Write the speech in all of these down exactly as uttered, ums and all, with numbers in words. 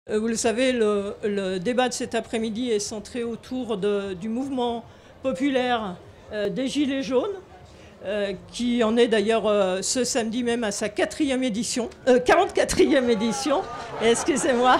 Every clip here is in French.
Vous le savez, le, le débat de cet après-midi est centré autour de, du mouvement populaire euh, des Gilets jaunes, euh, qui en est d'ailleurs euh, ce samedi même à sa quatrième édition, euh, quarante-quatrième édition, excusez-moi.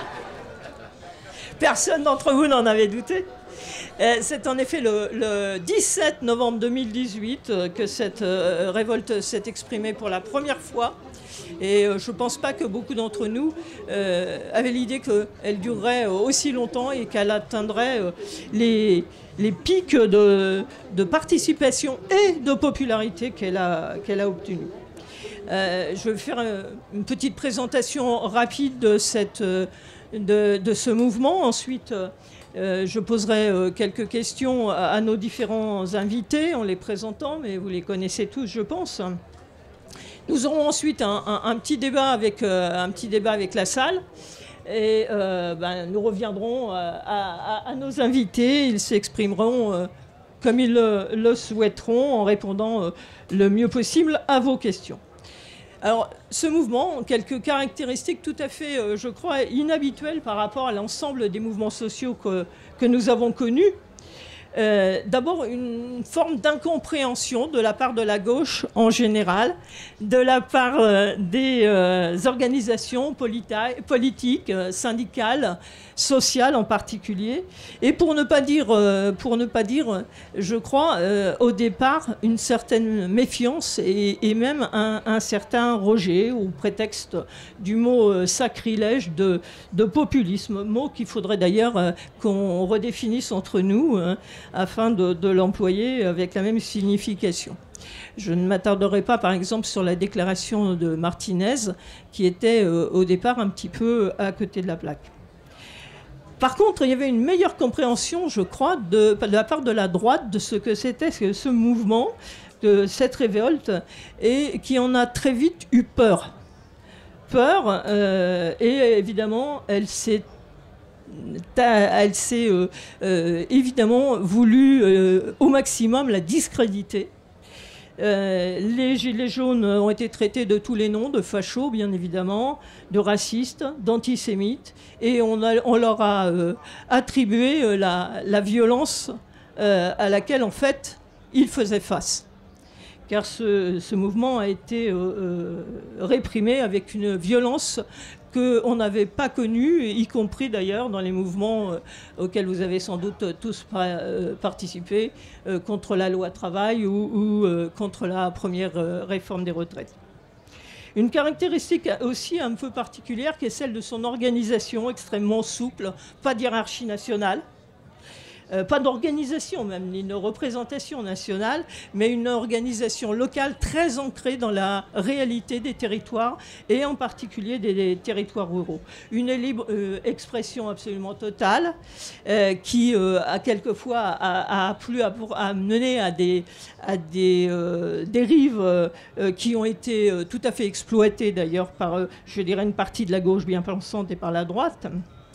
Personne d'entre vous n'en avait douté. C'est en effet le, le dix-sept novembre deux mille dix-huit que cette euh, révolte s'est exprimée pour la première fois. Et euh, je ne pense pas que beaucoup d'entre nous euh, avaient l'idée qu'elle durerait aussi longtemps et qu'elle atteindrait euh, les, les pics de, de participation et de popularité qu'elle a, qu'elle a obtenus. Euh, je vais faire une petite présentation rapide de, cette, de, de ce mouvement. Ensuite, euh, je poserai euh, quelques questions à, à nos différents invités en les présentant, mais vous les connaissez tous, je pense. Nous aurons ensuite un, un, un, petit, débat avec, euh, un petit débat avec la salle. Et euh, ben, nous reviendrons à, à, à nos invités. Ils s'exprimeront euh, comme ils le, le souhaiteront en répondant euh, le mieux possible à vos questions. Alors, ce mouvement, quelques caractéristiques tout à fait, euh, je crois, inhabituelles par rapport à l'ensemble des mouvements sociaux que, que nous avons connus. Euh, D'abord, une forme d'incompréhension de la part de la gauche en général, de la part euh, des euh, organisations politiques, euh, syndicales, sociales en particulier, et pour ne pas dire, euh, pour ne pas dire je crois, euh, au départ, une certaine méfiance et, et même un, un certain rejet au prétexte du mot euh, sacrilège de, de populisme, mot qu'il faudrait d'ailleurs euh, qu'on redéfinisse entre nous, hein, afin de, de l'employer avec la même signification. Je ne m'attarderai pas, par exemple, sur la déclaration de Martinez, qui était euh, au départ un petit peu à côté de la plaque. Par contre, il y avait une meilleure compréhension, je crois, de, de la part de la droite de ce que c'était ce mouvement, de cette révolte, et qui en a très vite eu peur. Peur, euh, et évidemment, elle s'est Elle s'est euh, euh, évidemment voulu euh, au maximum la discréditer. Euh, les Gilets jaunes ont été traités de tous les noms, de fachos bien évidemment, de racistes, d'antisémites, et on, a, on leur a euh, attribué euh, la, la violence euh, à laquelle en fait ils faisaient face. Car ce, ce mouvement a été euh, euh, réprimé avec une violence qu'on n'avait pas connue, y compris d'ailleurs dans les mouvements euh, auxquels vous avez sans doute tous euh, participé, euh, contre la loi travail ou, ou euh, contre la première euh, réforme des retraites. Une caractéristique aussi un peu particulière qui est celle de son organisation extrêmement souple, pas de hiérarchie nationale. Euh, pas d'organisation même, ni de représentation nationale, mais une organisation locale très ancrée dans la réalité des territoires et en particulier des, des territoires ruraux. Une libre euh, expression absolument totale euh, qui euh, a quelquefois a, a pu amener à des, à des euh, dérives euh, qui ont été euh, tout à fait exploitées d'ailleurs par, euh, je dirais, une partie de la gauche bien pensante et par la droite.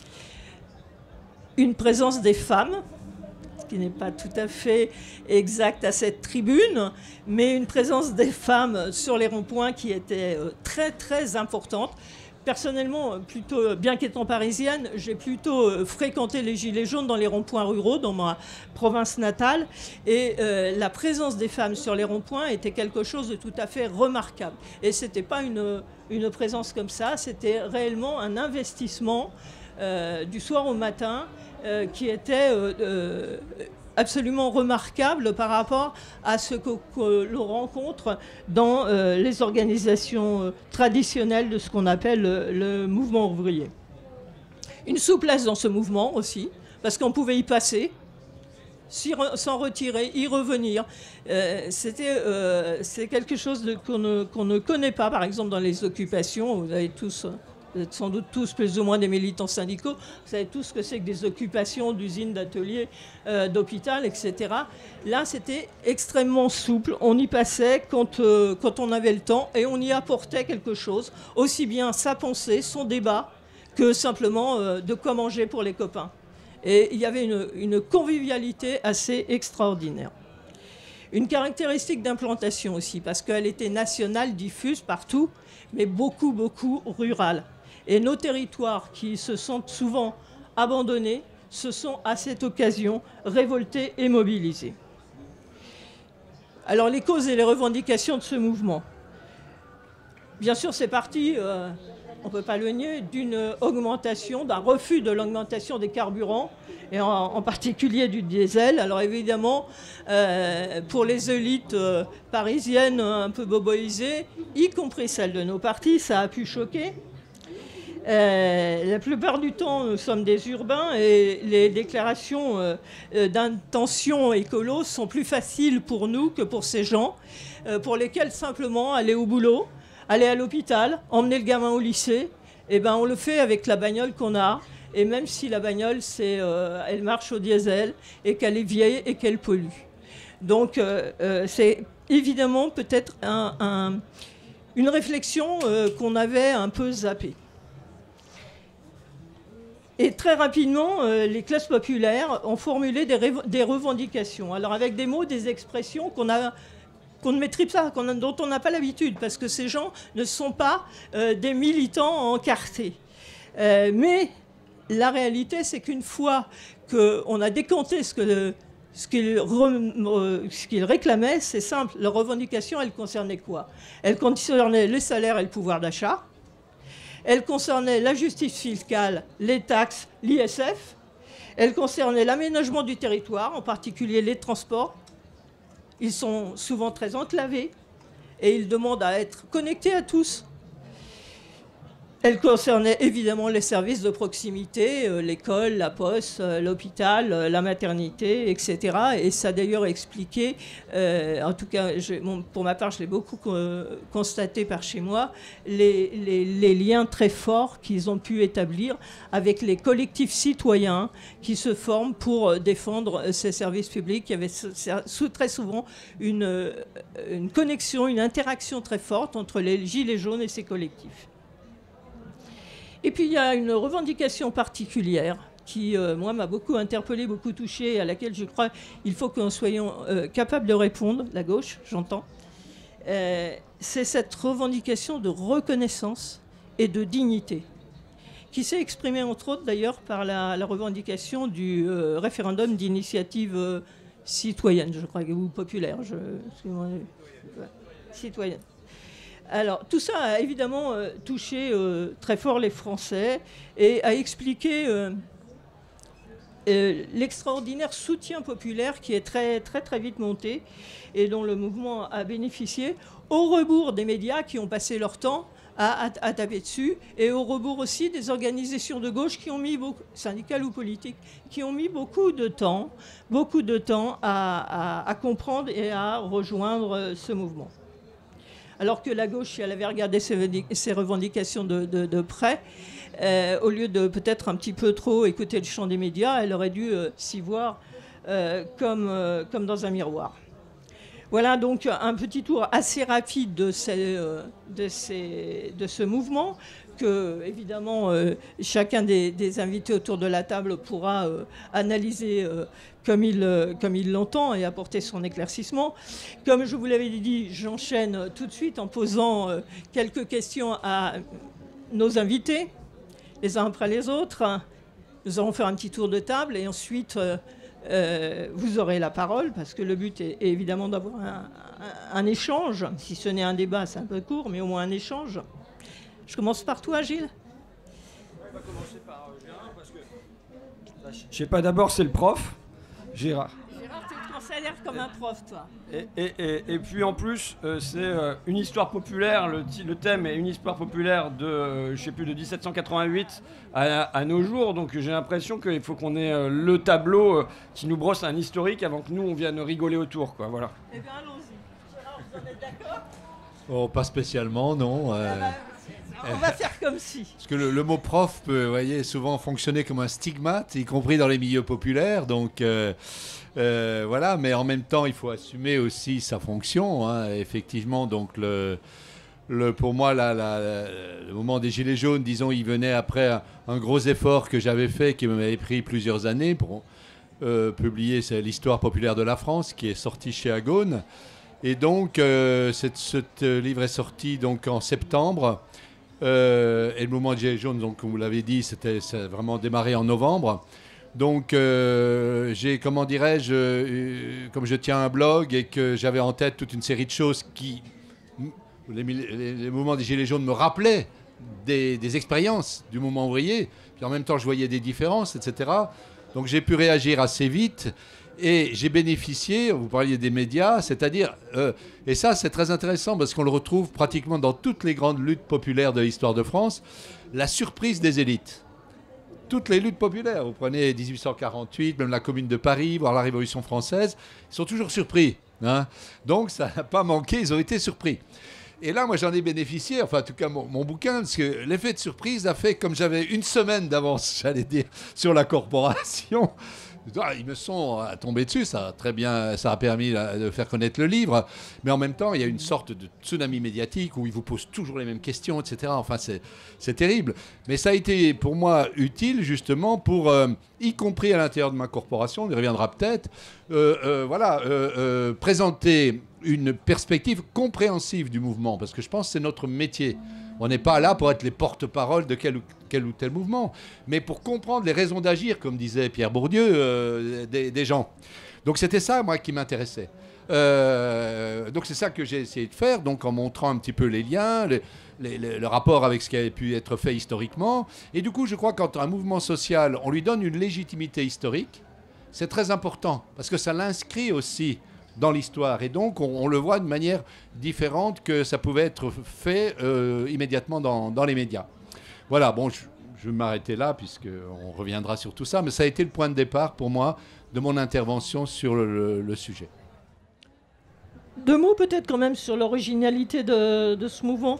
Une présence des femmes, qui n'est pas tout à fait exact à cette tribune, mais une présence des femmes sur les ronds-points qui était très très importante. Personnellement, plutôt, bien qu'étant parisienne, j'ai plutôt fréquenté les Gilets jaunes dans les ronds-points ruraux, dans ma province natale, et euh, la présence des femmes sur les ronds-points était quelque chose de tout à fait remarquable. Et ce n'était pas une, une présence comme ça, c'était réellement un investissement euh, du soir au matin, Euh, qui était euh, euh, absolument remarquable par rapport à ce que, que l'on rencontre dans euh, les organisations euh, traditionnelles de ce qu'on appelle le, le mouvement ouvrier. Une souplesse dans ce mouvement aussi, parce qu'on pouvait y passer, s'en retirer, y revenir. Euh, c'était, euh, c'est quelque chose qu'on ne, qu'on ne connaît pas, par exemple, dans les occupations. Vous avez tous... Vous êtes sans doute tous plus ou moins des militants syndicaux. Vous savez tous ce que c'est que des occupations d'usines, d'ateliers, euh, d'hôpital, et cetera. Là, c'était extrêmement souple. On y passait quand, euh, quand on avait le temps et on y apportait quelque chose, aussi bien sa pensée, son débat, que simplement euh, de quoi manger pour les copains. Et il y avait une, une convivialité assez extraordinaire. Une caractéristique d'implantation aussi, parce qu'elle était nationale, diffuse partout, mais beaucoup, beaucoup rurale. Et nos territoires qui se sentent souvent abandonnés se sont à cette occasion révoltés et mobilisés. Alors les causes et les revendications de ce mouvement. Bien sûr, c'est parti, euh, on ne peut pas le nier, d'une augmentation, d'un refus de l'augmentation des carburants, et en, en particulier du diesel. Alors évidemment, euh, pour les élites euh, parisiennes un peu boboisées, y compris celles de nos partis, ça a pu choquer. Euh, la plupart du temps, nous sommes des urbains et les déclarations euh, d'intention écolo sont plus faciles pour nous que pour ces gens, euh, pour lesquels simplement aller au boulot, aller à l'hôpital, emmener le gamin au lycée, eh ben, on le fait avec la bagnole qu'on a. Et même si la bagnole, c'est, euh, elle marche au diesel et qu'elle est vieille et qu'elle pollue. Donc euh, euh, c'est évidemment peut-être un, un, une réflexion euh, qu'on avait un peu zappée. Et très rapidement, euh, les classes populaires ont formulé des, des revendications. Alors avec des mots, des expressions qu'on a, qu'on ne maîtrise pas, qu'on a, dont on n'a pas l'habitude, parce que ces gens ne sont pas euh, des militants encartés. Euh, mais la réalité, c'est qu'une fois qu'on a décanté ce que ce qu'ils re, ce qu'ils réclamaient, c'est simple. Leurs revendications, elles concernaient quoi? Elles concernaient les salaires et le pouvoir d'achat. Elle concernait la justice fiscale, les taxes, l'I S F. Elle concernait l'aménagement du territoire, en particulier les transports. Ils sont souvent très enclavés et ils demandent à être connectés à tous. Elle concernait évidemment les services de proximité, euh, l'école, la poste, euh, l'hôpital, euh, la maternité, et cetera. Et ça a d'ailleurs expliqué, euh, en tout cas bon, pour ma part je l'ai beaucoup euh, constaté par chez moi, les, les, les liens très forts qu'ils ont pu établir avec les collectifs citoyens qui se forment pour défendre ces services publics. Il y avait très souvent une, une connexion, une interaction très forte entre les Gilets jaunes et ces collectifs. Et puis il y a une revendication particulière qui, euh, moi, m'a beaucoup interpellée, beaucoup touchée, à laquelle je crois qu'il faut que nous soyons euh, capables de répondre, la gauche, j'entends. Euh, c'est cette revendication de reconnaissance et de dignité, qui s'est exprimée entre autres d'ailleurs par la, la revendication du euh, référendum d'initiative euh, citoyenne, je crois, ou populaire, je, excusez-moi, ouais, citoyenne. Alors, tout ça a évidemment euh, touché euh, très fort les Français et a expliqué euh, euh, l'extraordinaire soutien populaire qui est très, très, très vite monté et dont le mouvement a bénéficié, au rebours des médias qui ont passé leur temps à, à, à taper dessus, et au rebours aussi des organisations de gauche qui ont mis beaucoup, syndicales ou politiques, qui ont mis beaucoup de temps, beaucoup de temps à, à, à comprendre et à rejoindre ce mouvement. Alors que la gauche, si elle avait regardé ses revendications de, de, de près, euh, au lieu de peut-être un petit peu trop écouter le chant des médias, elle aurait dû euh, s'y voir euh, comme, euh, comme dans un miroir. Voilà donc un petit tour assez rapide de, ces, euh, de, ces, de ce mouvement que, évidemment, euh, chacun des, des invités autour de la table pourra euh, analyser euh, comme il, euh, comme il l'entend et apporter son éclaircissement. Comme je vous l'avais dit, j'enchaîne tout de suite en posant euh, quelques questions à nos invités, les uns après les autres. Nous allons faire un petit tour de table et ensuite euh, euh, vous aurez la parole, parce que le but est, est évidemment d'avoir un, un, un échange. Si ce n'est un débat, c'est un peu court, mais au moins un échange. Je commence par toi, Gilles. On va commencer par Gérard, parce que je sais pas, d'abord c'est le prof, Gérard. Gérard, tu te considères comme un prof, toi. Et, et, et, et puis en plus, euh, c'est euh, une histoire populaire, le, le thème est une histoire populaire de, euh, je sais plus, de dix-sept cent quatre-vingt-huit à, à nos jours, donc j'ai l'impression qu'il faut qu'on ait euh, le tableau euh, qui nous brosse un historique avant que nous on vienne rigoler autour, quoi, voilà. Eh bien, allons-y. Gérard, vous en êtes d'accord? Oh, pas spécialement, non. Euh... Ah bah, on va faire comme si. Parce que le, le mot prof peut, vous voyez, souvent fonctionner comme un stigmate, y compris dans les milieux populaires. Donc, euh, euh, voilà. Mais en même temps, il faut assumer aussi sa fonction. Hein, effectivement, donc le, le, pour moi, la, la, le moment des Gilets jaunes, disons, il venait après un, un gros effort que j'avais fait, qui m'avait pris plusieurs années pour euh, publier l'histoire populaire de la France, qui est sorti chez Agone. Et donc, euh, cette, ce livre est sorti donc en septembre. Euh, et le mouvement des Gilets jaunes, donc, comme vous l'avez dit, c'était ça a vraiment démarré en novembre. Donc, euh, j'ai, comment dirais-je, euh, comme je tiens un blog et que j'avais en tête toute une série de choses qui, les, les, les mouvements des Gilets jaunes me rappelaient des, des expériences du mouvement ouvrier, puis en même temps, je voyais des différences, et cetera. Donc, j'ai pu réagir assez vite et j'ai bénéficié, vous parliez des médias, c'est-à-dire, euh, et ça, c'est très intéressant parce qu'on le retrouve pratiquement dans toutes les grandes luttes populaires de l'histoire de France, la surprise des élites. Toutes les luttes populaires, vous prenez dix-huit cent quarante-huit, même la Commune de Paris, voire la Révolution française, ils sont toujours surpris. Hein. Donc ça n'a pas manqué, ils ont été surpris. Et là, moi, j'en ai bénéficié, enfin, en tout cas, mon, mon bouquin, parce que l'effet de surprise a fait, comme j'avais une semaine d'avance, j'allais dire, sur la corporation, ils me sont tombés dessus, ça a très bien, ça a permis de faire connaître le livre, mais en même temps, il y a une sorte de tsunami médiatique où ils vous posent toujours les mêmes questions, et cetera. Enfin, c'est, c'est terrible. Mais ça a été pour moi utile justement pour, euh, y compris à l'intérieur de ma corporation, on y reviendra peut-être, euh, euh, voilà, euh, euh, présenter une perspective compréhensive du mouvement, parce que je pense que c'est notre métier. On n'est pas là pour être les porte-parole de quel ou, quel ou tel mouvement, mais pour comprendre les raisons d'agir, comme disait Pierre Bourdieu, euh, des, des gens. Donc c'était ça, moi, qui m'intéressait. Euh, donc c'est ça que j'ai essayé de faire, donc en montrant un petit peu les liens, les, les, les, le rapport avec ce qui avait pu être fait historiquement. Et du coup, je crois que quand un mouvement social, on lui donne une légitimité historique, c'est très important, parce que ça l'inscrit aussi dans l'histoire. Et donc, on, on le voit de manière différente que ça pouvait être fait euh, immédiatement dans, dans les médias. Voilà, bon, je, je vais m'arrêter là, puisqu'on reviendra sur tout ça, mais ça a été le point de départ pour moi de mon intervention sur le, le, le sujet. Deux mots peut-être quand même sur l'originalité de, de ce mouvement.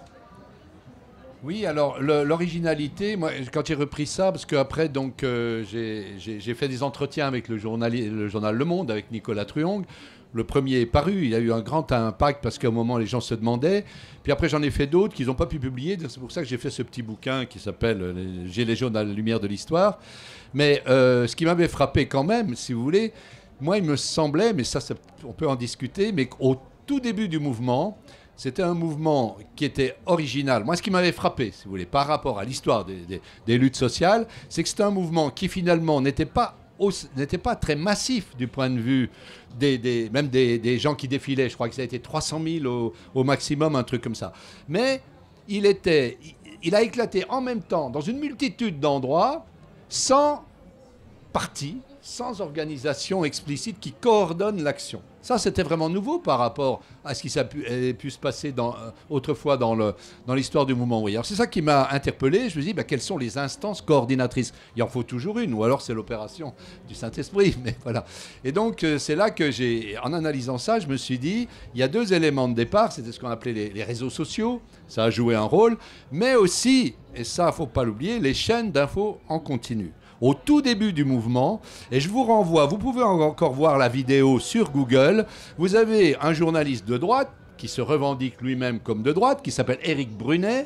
Oui, alors le, l'originalité, moi, quand j'ai repris ça, parce qu'après, donc, euh, j'ai, j'ai, j'ai fait des entretiens avec le journal, le journal Le Monde, avec Nicolas Truong. Le premier est paru, il a eu un grand impact parce qu'à un moment, les gens se demandaient. Puis après, j'en ai fait d'autres qu'ils n'ont pas pu publier. C'est pour ça que j'ai fait ce petit bouquin qui s'appelle « Gilets jaunes à la lumière de l'histoire ». Mais euh, ce qui m'avait frappé quand même, si vous voulez, moi, il me semblait, mais ça, ça on peut en discuter, mais qu'au tout début du mouvement, c'était un mouvement qui était original. Moi, ce qui m'avait frappé, si vous voulez, par rapport à l'histoire des, des, des luttes sociales, c'est que c'était un mouvement qui, finalement, n'était pas n'était pas très massif du point de vue des, des, même des, des gens qui défilaient. Je crois que ça a été trois cent mille au, au maximum, un truc comme ça. Mais il, était, il a éclaté en même temps dans une multitude d'endroits, sans parti, sans organisation explicite qui coordonne l'action. Ça, c'était vraiment nouveau par rapport à ce qui a pu, a pu se passer dans, euh, autrefois dans, le, dans l'histoire du mouvement ouvrier. Alors, c'est ça qui m'a interpellé. Je me suis dit, bah, quelles sont les instances coordinatrices ? Il en faut toujours une, ou alors c'est l'opération du Saint-Esprit. Mais voilà. Et donc, euh, c'est là que j'ai, en analysant ça, je me suis dit, il y a deux éléments de départ. C'était ce qu'on appelait les, les réseaux sociaux. Ça a joué un rôle. Mais aussi, et ça, il ne faut pas l'oublier, les chaînes d'infos en continu. Au tout début du mouvement, et je vous renvoie, vous pouvez encore voir la vidéo sur Google, vous avez un journaliste de droite, qui se revendique lui-même comme de droite, qui s'appelle Éric Brunet,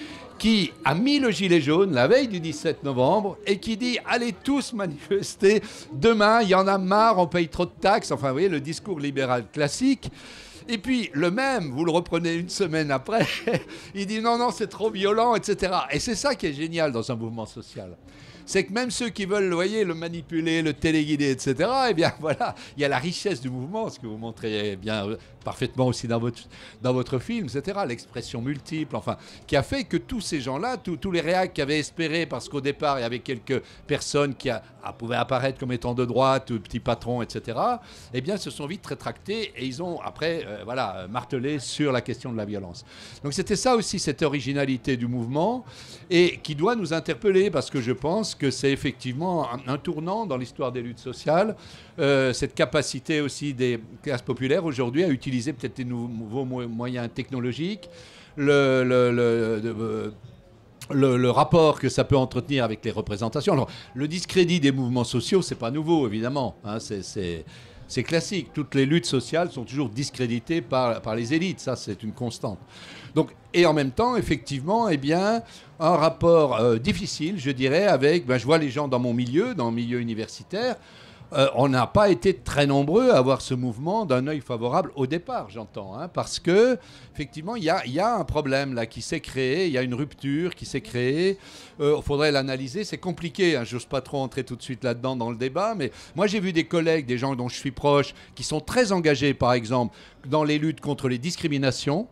qui a mis le gilet jaune la veille du dix-sept novembre, et qui dit « Allez tous manifester, demain, il y en a marre, on paye trop de taxes », enfin vous voyez, le discours libéral classique. Et puis, le même, vous le reprenez une semaine après, il dit « Non, non, c'est trop violent, et cetera » Et c'est ça qui est génial dans un mouvement social. C'est que même ceux qui veulent, vous voyez, le manipuler, le téléguider, et cetera, eh bien, voilà, il y a la richesse du mouvement, ce que vous montrez bien parfaitement aussi dans votre, dans votre film, et cetera, l'expression multiple, enfin, qui a fait que tous ces gens-là, tous, tous les réacs qui avaient espéré, parce qu'au départ, il y avait quelques personnes qui a, a, pouvaient apparaître comme étant de droite, ou petits patrons, et cetera, eh bien, se sont vite rétractés et ils ont, après, euh, voilà, martelé sur la question de la violence. Donc, c'était ça aussi, cette originalité du mouvement, et qui doit nous interpeller, parce que je pense que c'est effectivement un, un tournant dans l'histoire des luttes sociales, euh, cette capacité aussi des classes populaires aujourd'hui à utiliser peut-être des nouveaux moyens technologiques, le, le, le, le, le, le rapport que ça peut entretenir avec les représentations. Alors, le discrédit des mouvements sociaux, c'est pas nouveau, évidemment, hein, c'est... c'est C'est classique. Toutes les luttes sociales sont toujours discréditées par, par les élites. Ça, c'est une constante. Donc, et en même temps, effectivement, eh bien, un rapport euh, difficile, je dirais, avec... Ben, je vois les gens dans mon milieu, dans le milieu universitaire, Euh, on n'a pas été très nombreux à voir ce mouvement d'un œil favorable au départ, j'entends, hein, parce que effectivement, il y a, y a un problème là qui s'est créé, il y a une rupture qui s'est créée. Il euh, faudrait l'analyser, c'est compliqué. Hein, j'ose pas trop entrer tout de suite là-dedans dans le débat, mais moi j'ai vu des collègues, des gens dont je suis proche, qui sont très engagés, par exemple, dans les luttes contre les discriminations.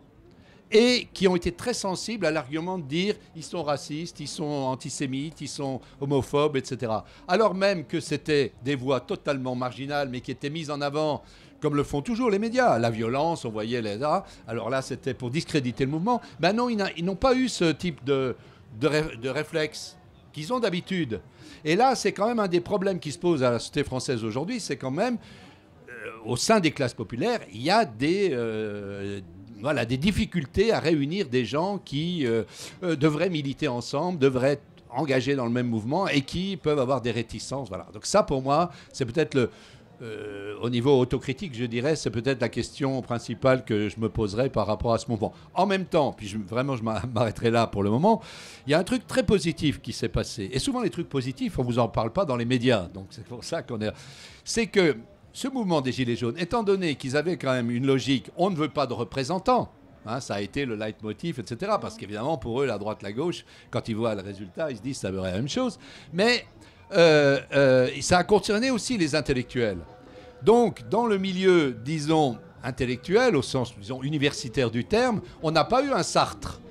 Et qui ont été très sensibles à l'argument de dire ils sont racistes, ils sont antisémites, ils sont homophobes, et cetera. Alors même que c'était des voix totalement marginales, mais qui étaient mises en avant, comme le font toujours les médias. La violence, on voyait les... Alors là, c'était pour discréditer le mouvement. Ben non, ils n'ont pas eu ce type de, de, ré, de réflexe qu'ils ont d'habitude. Et là, c'est quand même un des problèmes qui se posent à la société française aujourd'hui, c'est quand même, euh, au sein des classes populaires, il y a des... Euh, Voilà, des difficultés à réunir des gens qui euh, euh, devraient militer ensemble, devraient être engagés dans le même mouvement et qui peuvent avoir des réticences. Voilà. Donc ça, pour moi, c'est peut-être le... Euh, au niveau autocritique, je dirais, c'est peut-être la question principale que je me poserais par rapport à ce mouvement. En même temps, puis je, vraiment, je m'arrêterai là pour le moment, il y a un truc très positif qui s'est passé. Et souvent, les trucs positifs, on ne vous en parle pas dans les médias. Donc c'est pour ça qu'on est... C'est que... Ce mouvement des Gilets jaunes, étant donné qu'ils avaient quand même une logique, on ne veut pas de représentants, hein, ça a été le leitmotiv, et cetera. Parce qu'évidemment, pour eux, la droite, la gauche, quand ils voient le résultat, ils se disent ça veut la même chose. Mais euh, euh, ça a concerné aussi les intellectuels. Donc, dans le milieu, disons, intellectuel, au sens, disons, universitaire du terme, on n'a pas eu un Sartre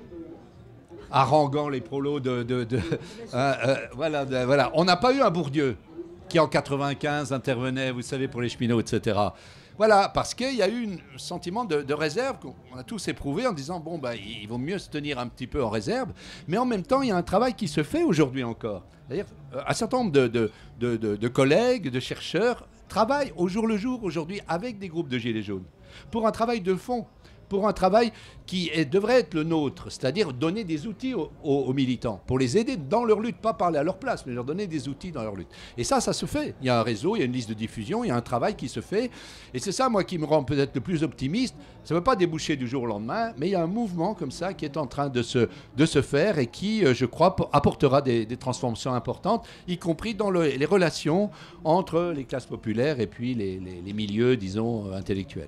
haranguant les prolos de... de, de hein, euh, voilà, de, voilà. On n'a pas eu un Bourdieu qui en quatre-vingt-quinze intervenait, vous savez, pour les cheminots, et cetera. Voilà, parce qu'il y a eu un sentiment de, de réserve qu'on a tous éprouvé en disant, bon, bah, il vaut mieux se tenir un petit peu en réserve, mais en même temps, il y a un travail qui se fait aujourd'hui encore. C'est-à-dire, un certain nombre de, de, de, de, de collègues, de chercheurs, travaillent au jour le jour aujourd'hui avec des groupes de Gilets jaunes, pour un travail de fond, pour un travail qui est, devrait être le nôtre, c'est-à-dire donner des outils aux, aux, aux militants, pour les aider dans leur lutte, pas parler à leur place, mais leur donner des outils dans leur lutte. Et ça, ça se fait. Il y a un réseau, il y a une liste de diffusion, il y a un travail qui se fait. Et c'est ça, moi, qui me rend peut-être le plus optimiste. Ça ne veut pas déboucher du jour au lendemain, mais il y a un mouvement comme ça qui est en train de se, de se faire et qui, je crois, apportera des, des transformations importantes, y compris dans le, les relations entre les classes populaires et puis les, les, les milieux, disons, intellectuels.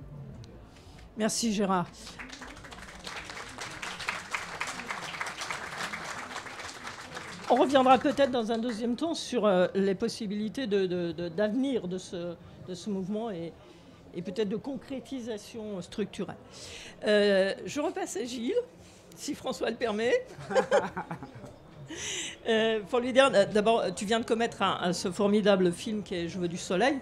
Merci Gérard. On reviendra peut-être dans un deuxième temps sur euh, les possibilités de, de, de, d'avenir de ce, de ce mouvement et, et peut-être de concrétisation structurelle. Euh, je repasse à Gilles, si François le permet. euh, pour lui dire, d'abord, tu viens de commettre un, un, ce formidable film qui est Je veux du soleil.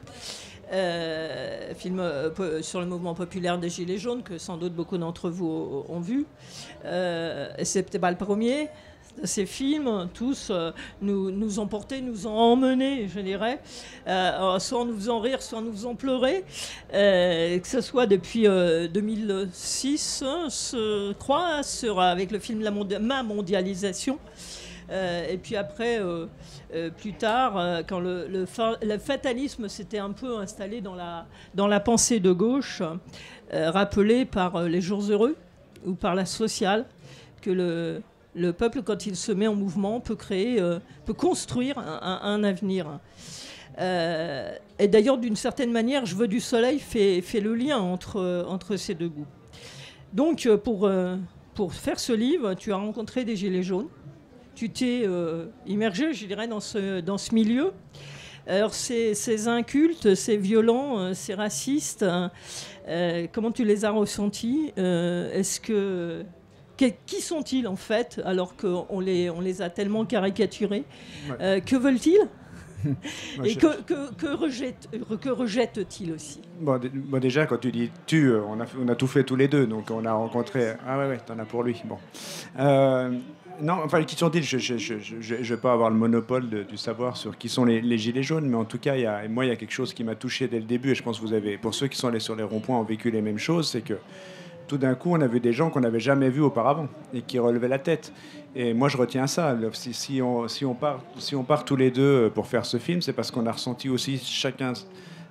Euh, film euh, sur le mouvement populaire des Gilets jaunes que sans doute beaucoup d'entre vous ont vu. Euh, et c'était pas le premier. Ces films, tous, euh, nous, nous ont portés, nous ont emmenés, je dirais, euh, soit en nous faisant rire, soit en nous faisant pleurer, euh, que ce soit depuis euh, deux mille six, je crois, sur, avec le film La Mondia- Ma mondialisation. Euh, et puis après, euh, euh, plus tard, euh, quand le, le, fa- le fatalisme s'était un peu installé dans la, dans la pensée de gauche, euh, rappelé par euh, les Jours heureux ou par la sociale, que le, le peuple, quand il se met en mouvement, peut créer, euh, peut construire un, un, un avenir. Euh, et d'ailleurs, d'une certaine manière, Je veux du soleil fait, fait le lien entre, entre ces deux goûts. Donc, pour, euh, pour faire ce livre, tu as rencontré des Gilets jaunes. Tu t'es euh, immergé, je dirais, dans ce, dans ce milieu. Alors, ces, ces incultes, ces violents, euh, ces racistes, euh, comment tu les as ressentis euh, Est-ce que, que, qui sont-ils, en fait, alors qu'on les, on les a tellement caricaturés ouais. euh, Que veulent-ils Moi, Et je... que, que, que, rejette, que rejette-t-il aussi bon, d- bon, déjà, quand tu dis « tu euh, », on a, on a tout fait tous les deux, donc on a rencontré... Ah ouais, ouais, t'en as pour lui, bon. Euh, non, enfin, qui sont-ils ? Je ne vais pas avoir le monopole de, du savoir sur qui sont les, les Gilets jaunes, mais en tout cas, y a, moi, il y a quelque chose qui m'a touché dès le début, et je pense que vous avez, pour ceux qui sont allés sur les ronds-points, ont vécu les mêmes choses, c'est que tout d'un coup, on a vu des gens qu'on n'avait jamais vus auparavant, et qui relevaient la tête. Et moi, je retiens ça. Si, si, on, si, on part, si on part tous les deux pour faire ce film, c'est parce qu'on a ressenti aussi chacun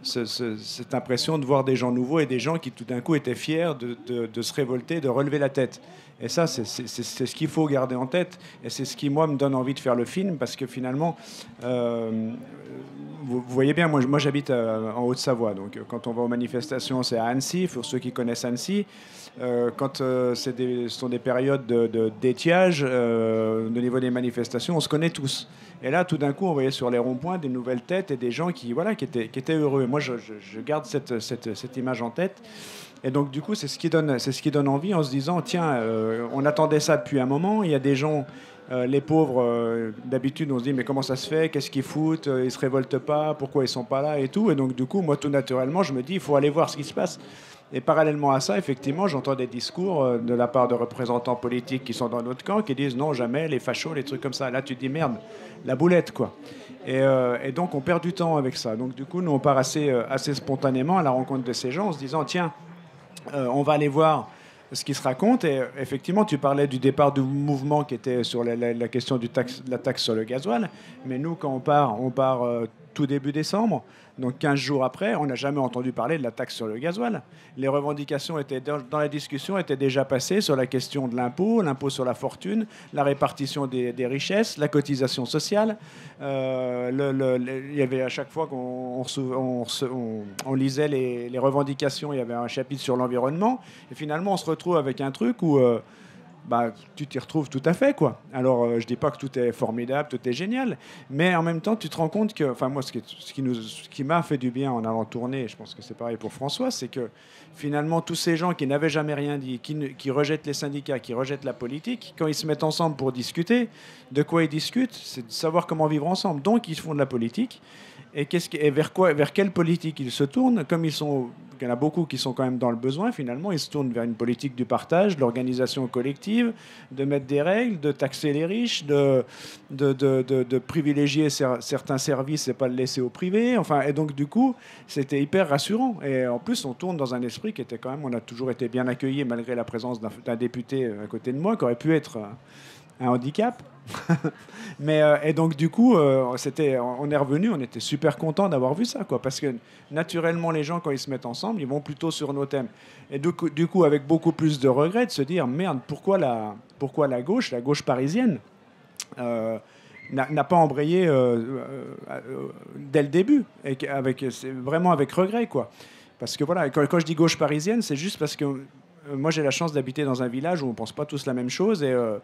ce, ce, cette impression de voir des gens nouveaux et des gens qui tout d'un coup étaient fiers de, de, de se révolter, de relever la tête. Et ça, c'est ce qu'il faut garder en tête. Et c'est ce qui, moi, me donne envie de faire le film, parce que finalement, euh, vous, vous voyez bien, moi, moi j'habite en Haute-Savoie. Donc, quand on va aux manifestations, c'est à Annecy, pour ceux qui connaissent Annecy. Euh, quand euh, c'est des, ce sont des périodes de, de, d'étiage, euh, au niveau des manifestations, on se connaît tous. Et là, tout d'un coup, on voyait sur les ronds-points des nouvelles têtes et des gens qui, voilà, qui, étaient, qui étaient heureux. Et moi, je, je, je garde cette, cette, cette image en tête. Et donc, du coup, c'est ce qui donne, c'est ce qui donne envie, en se disant, tiens, euh, on attendait ça depuis un moment. Il y a des gens, euh, les pauvres, euh, d'habitude, on se dit, mais comment ça se fait? Qu'est-ce qu'ils foutent? Ils se révoltent pas? Pourquoi ils sont pas là? Et tout. Et donc, du coup, moi, tout naturellement, je me dis, il faut aller voir ce qui se passe. Et parallèlement à ça, effectivement, j'entends des discours euh, de la part de représentants politiques qui sont dans notre camp, qui disent, non, jamais, les fachos, les trucs comme ça. Là, tu te dis, merde, la boulette, quoi. Et, euh, et donc, on perd du temps avec ça. Donc, du coup, nous, on part assez, euh, assez spontanément à la rencontre de ces gens, en se disant, tiens, Euh, on va aller voir ce qui se raconte. Et effectivement, tu parlais du départ du mouvement qui était sur la, la, la question du taxe, de la taxe sur le gasoil. Mais nous, quand on part, on part euh, tout début décembre. Donc quinze jours après, on n'a jamais entendu parler de la taxe sur le gasoil. Les revendications étaient dans la discussion étaient déjà passées sur la question de l'impôt, l'impôt sur la fortune, la répartition des, des richesses, la cotisation sociale. Euh, le, le, le, il y avait à chaque fois qu'on on, on, on lisait les, les revendications, il y avait un chapitre sur l'environnement. Et finalement, on se retrouve avec un truc où euh, bah, tu t'y retrouves tout à fait, quoi. Alors, euh, je dis pas que tout est formidable, tout est génial, mais en même temps, tu te rends compte que, enfin, moi, ce qui, ce qui nous, ce qui m'a fait du bien en allant tourner, je pense que c'est pareil pour François, c'est que finalement, tous ces gens qui n'avaient jamais rien dit, qui, qui rejettent les syndicats, qui rejettent la politique, quand ils se mettent ensemble pour discuter, de quoi ils discutent, c'est de savoir comment vivre ensemble. Donc, ils font de la politique. Et, qu'est-ce qui, et vers, quoi, vers quelle politique ils se tournent? Comme ils sont, il y en a beaucoup qui sont quand même dans le besoin, finalement, ils se tournent vers une politique du partage, de l'organisation collective, de mettre des règles, de taxer les riches, de, de, de, de, de privilégier cer- certains services et pas le laisser au privé. Enfin, et donc, du coup, c'était hyper rassurant. Et en plus, on tourne dans un esprit qui était quand même... On a toujours été bien accueillis, malgré la présence d'un, d'un député à côté de moi, qui aurait pu être un handicap. Mais euh, et donc du coup euh, c'était on est revenu, on était super content d'avoir vu ça, quoi, parce que naturellement les gens, quand ils se mettent ensemble, ils vont plutôt sur nos thèmes, et du coup, du coup avec beaucoup plus de regrets de se dire merde, pourquoi la pourquoi la gauche la gauche parisienne euh, n'a, n'a pas embrayé euh, euh, euh, dès le début, et avec c'est vraiment avec regret, quoi, parce que voilà, quand, quand je dis gauche parisienne, c'est juste parce que euh, moi j'ai la chance d'habiter dans un village où on pense pas tous la même chose, et euh,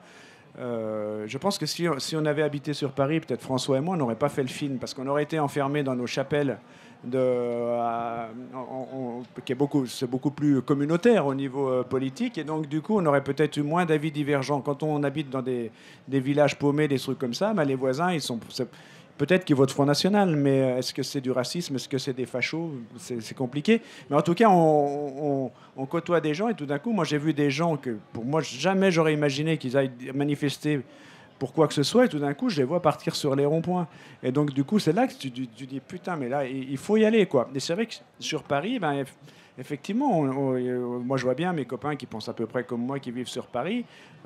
Euh, je pense que si, si on avait habité sur Paris, peut-être François et moi, on n'aurait pas fait le film, parce qu'on aurait été enfermés dans nos chapelles, de, euh, on, on, qui est beaucoup, c'est beaucoup plus communautaire au niveau euh, politique, et donc du coup, on aurait peut-être eu moins d'avis divergents. Quand on habite dans des, des villages paumés, des trucs comme ça, bah, les voisins, ils sont... Peut-être qu'ils votent Front National, mais est-ce que c'est du racisme? Est-ce que c'est des fachos? C'est, c'est compliqué. Mais en tout cas, on, on, on côtoie des gens, et tout d'un coup, moi, j'ai vu des gens que, pour moi, jamais j'aurais imaginé qu'ils aillent manifester pour quoi que ce soit, et tout d'un coup, je les vois partir sur les ronds-points. Et donc, du coup, c'est là que tu, tu, tu dis, putain, mais là, il faut y aller, quoi. Et c'est vrai que sur Paris, ben, effectivement, on, on, moi, je vois bien mes copains qui pensent à peu près comme moi, qui vivent sur Paris.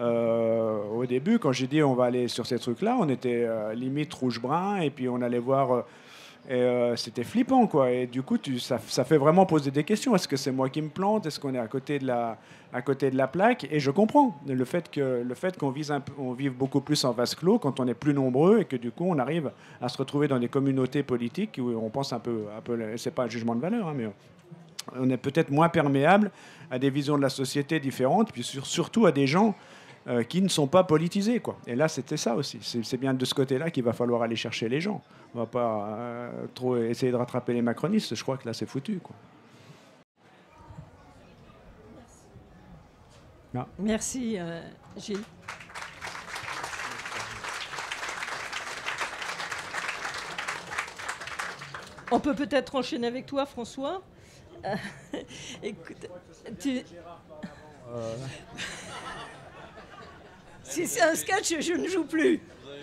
Euh, au début, quand j'ai dit on va aller sur ces trucs-là, on était euh, limite rouge-brun, et puis on allait voir... Euh, et euh, c'était flippant, quoi. Et du coup, tu, ça, ça fait vraiment poser des questions. Est-ce que c'est moi qui me plante? Est-ce qu'on est à côté de la, à côté de la plaque? Et je comprends le fait, que, le fait qu'on vise un, on vive beaucoup plus en vase clos quand on est plus nombreux, et que du coup, on arrive à se retrouver dans des communautés politiques où on pense un peu... Un peu c'est pas un jugement de valeur, hein, mais... on est peut-être moins perméable à des visions de la société différentes, puis sur, surtout à des gens euh, qui ne sont pas politisés, quoi. Et là, c'était ça aussi. C'est, c'est bien de ce côté-là qu'il va falloir aller chercher les gens. On ne va pas euh, trop essayer de rattraper les macronistes. Je crois que là, c'est foutu, quoi. Non. Merci, euh, Gilles. On peut peut-être enchaîner avec toi, François. Euh, écoute, tu... Euh... si c'est un sketch, je ne joue plus.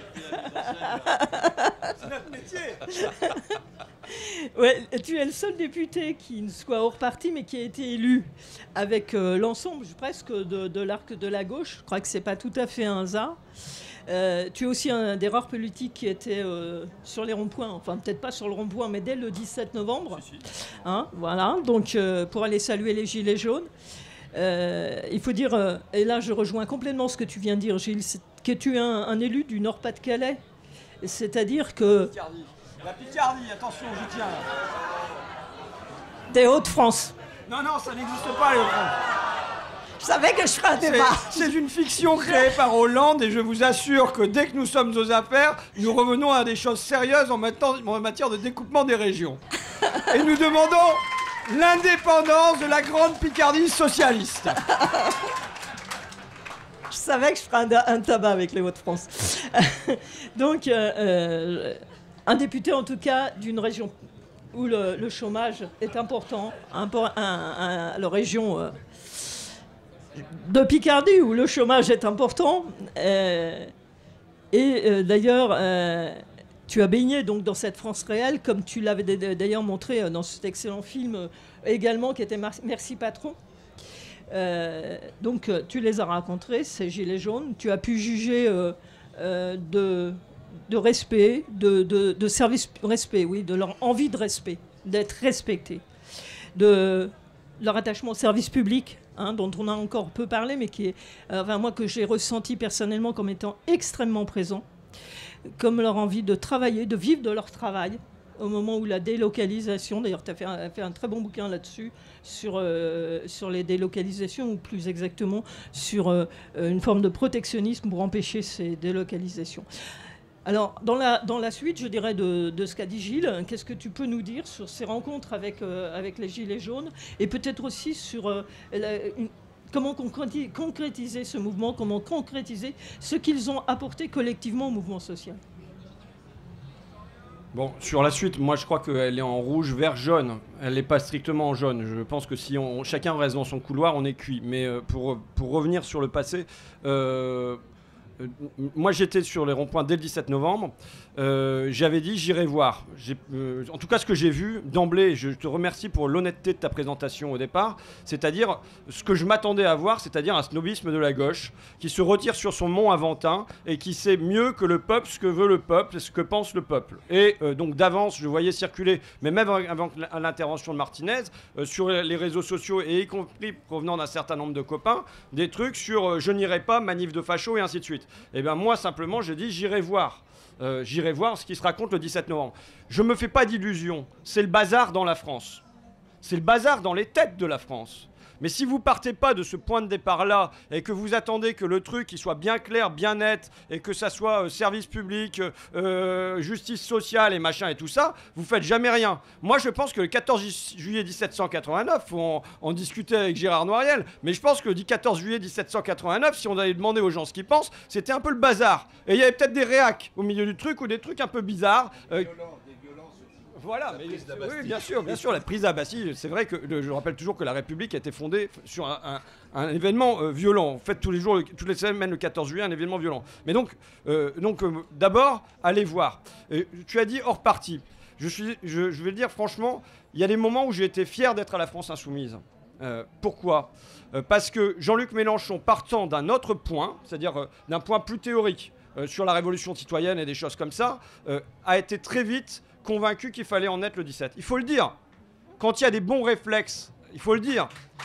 C'est notre métier. Ouais, tu es le seul député qui ne soit hors parti, mais qui a été élu avec euh, l'ensemble presque de, de l'arc de la gauche. Je crois que c'est pas tout à fait un hasard. Euh, tu es aussi un des rares politiques qui était euh, sur les ronds-points, enfin peut-être pas sur le rond-point, mais dès le dix-sept novembre. Si, si. Hein, voilà, donc euh, pour aller saluer les Gilets jaunes. Euh, il faut dire, euh, et là je rejoins complètement ce que tu viens de dire, Gilles, que tu es un, un élu du Nord-Pas-de-Calais. C'est-à-dire que... Picardie. La Picardie, attention, je tiens. Des Hauts-de-France. Non, non, ça n'existe pas, les Hauts-de-France. Je savais que je ferais un débat. C'est une fiction créée par Hollande et je vous assure que dès que nous sommes aux affaires, nous revenons à des choses sérieuses en matière de découpement des régions. Et nous demandons l'indépendance de la grande Picardie socialiste. Je savais que je ferais un, un tabac avec les Hauts-de-France. Donc, euh, euh, un député en tout cas d'une région où le, le chômage est important, un, un, un, la région... Euh, de Picardie où le chômage est important euh, et euh, d'ailleurs euh, tu as baigné donc dans cette France réelle comme tu l'avais d'ailleurs montré dans cet excellent film euh, également qui était Merci Patron. Euh, donc tu les as rencontrés, ces Gilets jaunes, tu as pu juger euh, euh, de, de respect, de, de, de service respect, oui, de leur envie de respect, d'être respectés, de leur attachement au service public, hein, dont on a encore peu parlé, mais qui est, euh, enfin, moi, que j'ai ressenti personnellement comme étant extrêmement présent, comme leur envie de travailler, de vivre de leur travail, au moment où la délocalisation, d'ailleurs, tu as fait un, fait un très bon bouquin là-dessus, sur, euh, sur les délocalisations, ou plus exactement, sur euh, une forme de protectionnisme pour empêcher ces délocalisations. Alors, dans la, dans la suite, je dirais, de, de ce qu'a dit Gilles, qu'est-ce que tu peux nous dire sur ces rencontres avec, euh, avec les Gilets jaunes et peut-être aussi sur euh, la, une, comment concrétiser ce mouvement, comment concrétiser ce qu'ils ont apporté collectivement au mouvement social? Bon, sur la suite, moi je crois qu'elle est en rouge, vert, jaune. Elle n'est pas strictement en jaune. Je pense que si on, chacun reste dans son couloir, on est cuit. Mais euh, pour, pour revenir sur le passé... Euh, moi j'étais sur les ronds-points dès le dix-sept novembre, euh, j'avais dit j'irai voir. Euh, en tout cas ce que j'ai vu d'emblée, je te remercie pour l'honnêteté de ta présentation au départ, c'est-à-dire ce que je m'attendais à voir, c'est-à-dire un snobisme de la gauche qui se retire sur son mont Aventin et qui sait mieux que le peuple ce que veut le peuple et ce que pense le peuple. Et euh, donc d'avance je voyais circuler, mais même avant l'intervention de Martinez, euh, sur les réseaux sociaux et y compris provenant d'un certain nombre de copains, des trucs sur euh, je n'irai pas, manif de facho et ainsi de suite. Et bien moi simplement j'ai dit j'irai voir, euh, j'irai voir ce qui se raconte le dix-sept novembre. Je me fais pas d'illusions, c'est le bazar dans la France, c'est le bazar dans les têtes de la France. Mais si vous partez pas de ce point de départ-là et que vous attendez que le truc il soit bien clair, bien net et que ça soit euh, service public, euh, justice sociale et machin et tout ça, vous faites jamais rien. Moi je pense que le quatorze juillet dix-sept cent quatre-vingt-neuf, faut en, en discuter avec Gérard Noiriel, mais je pense que le quatorze juillet dix-sept cent quatre-vingt-neuf, si on allait demander aux gens ce qu'ils pensent, c'était un peu le bazar. Et il y avait peut-être des réacs au milieu du truc ou des trucs un peu bizarres. Euh, Voilà, mais, oui, bien sûr, bien sûr, la prise à Bastille, c'est vrai que je rappelle toujours que la République a été fondée sur un, un, un événement euh, violent. En fait, tous les jours, toutes les semaines, le quatorze juillet, un événement violent. Mais donc, euh, donc euh, d'abord, allez voir. Et tu as dit hors parti. Je, suis, je, je vais le dire franchement, il y a des moments où j'ai été fier d'être à la France Insoumise. Euh, pourquoi ? euh, Parce que Jean-Luc Mélenchon, partant d'un autre point, c'est-à-dire euh, d'un point plus théorique euh, sur la révolution citoyenne et des choses comme ça, euh, a été très vite convaincu qu'il fallait en être le dix-sept. Il faut le dire. Quand il y a des bons réflexes, il faut le dire.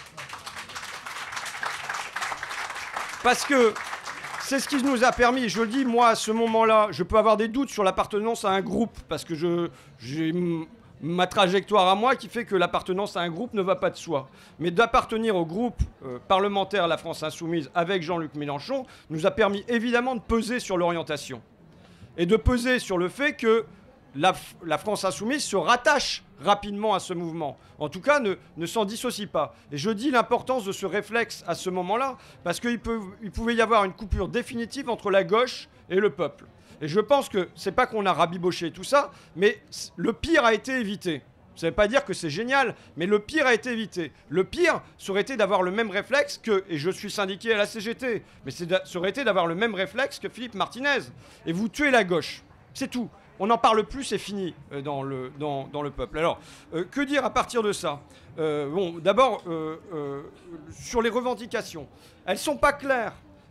Parce que c'est ce qui nous a permis, je le dis, moi, à ce moment-là, je peux avoir des doutes sur l'appartenance à un groupe, parce que je, j'ai ma trajectoire à moi qui fait que l'appartenance à un groupe ne va pas de soi. Mais d'appartenir au groupe euh, parlementaire La France Insoumise avec Jean-Luc Mélenchon nous a permis évidemment de peser sur l'orientation. Et de peser sur le fait que La, la France Insoumise se rattache rapidement à ce mouvement. En tout cas, ne, ne s'en dissocie pas. Et je dis l'importance de ce réflexe à ce moment-là, parce qu'il peut, il pouvait y avoir une coupure définitive entre la gauche et le peuple. Et je pense que c'est pas qu'on a rabiboché tout ça, mais le pire a été évité. Ça ne veut pas dire que c'est génial, mais le pire a été évité. Le pire, ça aurait été d'avoir le même réflexe que, et je suis syndiqué à la C G T, mais ça aurait été d'avoir le même réflexe que Philippe Martinez. Et vous tuez la gauche. C'est tout. On n'en parle plus, c'est fini euh, dans, le, dans, dans le peuple. Alors, euh, que dire à partir de ça ? euh, Bon, d'abord, euh, euh, sur les revendications, elles ne sont pas claires.